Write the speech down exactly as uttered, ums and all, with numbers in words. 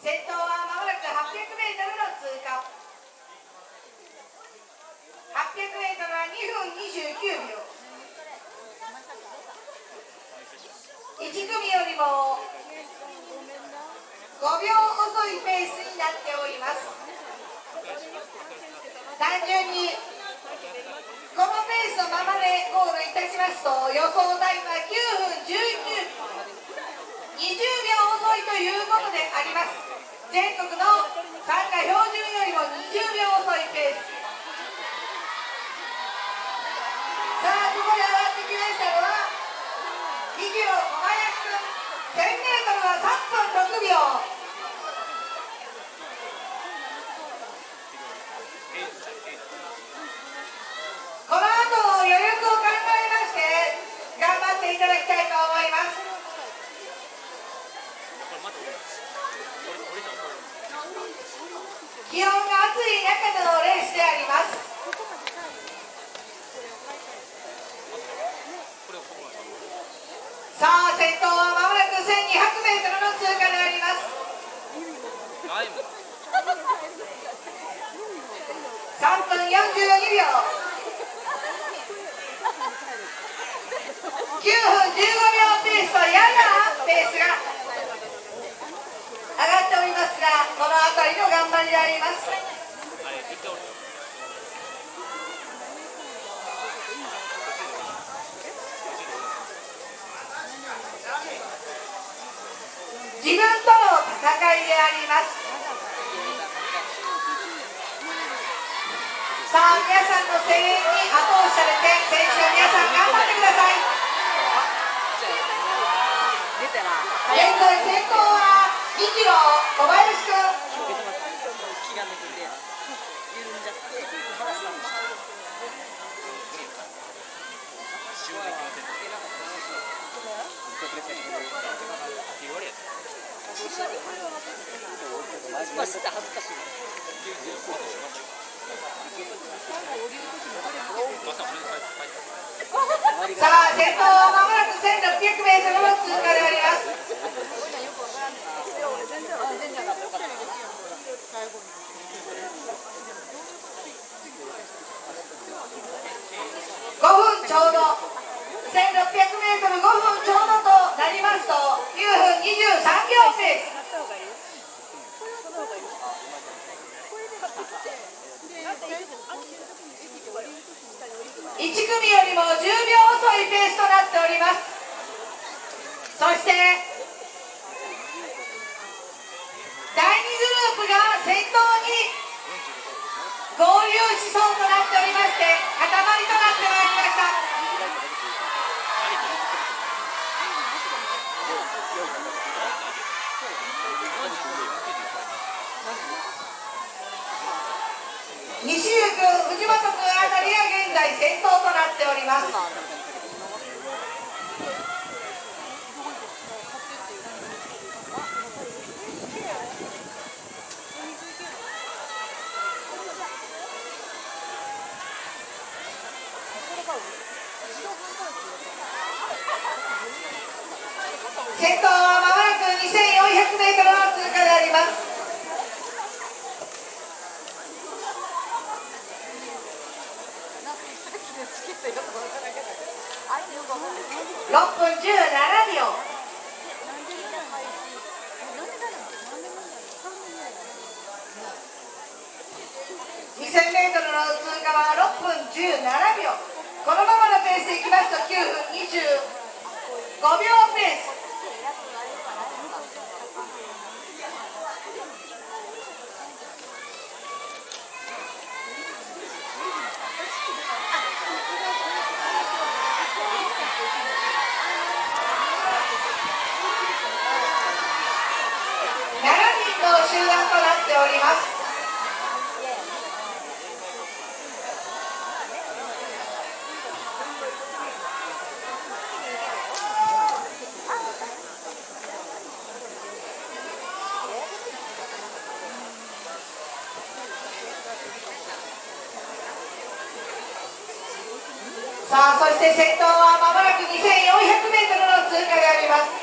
先頭はまもなくはっぴゃくメートルの通過。はっぴゃくメートルはにふんにじゅうきゅうびょう。いち組よりもごびょう遅いペースになっております。単純にこのペースのままでゴールいたしますと、予想タイムはきゅうふんじゅうきゅうびょう、にじゅうびょう遅いということであります。全国の参加標準よりもにじゅうびょう遅いペース。さあ、ここで上がってきましたのはにキロ小林君、せんメートルはさんぷんろくびょう。この後の余力を考えまして頑張っていただきたいと思います。気温が暑い中でのレースであります。さあ、先頭はまもなくせんにひゃくメートルの通過であります。さんぷんよんじゅうにびょう、きゅうふんじゅうごびょうペースとややペースが上がっておりますが、この辺りの頑張りであります。自分との戦いであります。さあ、皆さんの声援に後押しされて選手の皆さん頑張ってください。現在先頭はにキロ小林君。さあ、先頭はまもなくせんろっぴゃくメートルの通過であります。ごふんちょうど、せんろっぴゃくメートルごふんちょうどとなりますときゅうふんにじゅうさんびょうペース。いち組よりもじゅうびょう遅いペースとなっております。そしてだいにグループが先頭に合流しそうとなっておりまして、塊となってまいりました。西湯君、藤本君あたりが現在先頭となっております。先頭はまもなくにせんよんひゃくメートルの通過であります。ろっぷんじゅうななびょう。にせんメートルの通過はろっぷんじゅうななびょう。このままのペースでいきますときゅうふんにじゅうごびょうペース。集団となっております。さあ、そして先頭はまもなくにせんよんひゃくメートルの通過であります。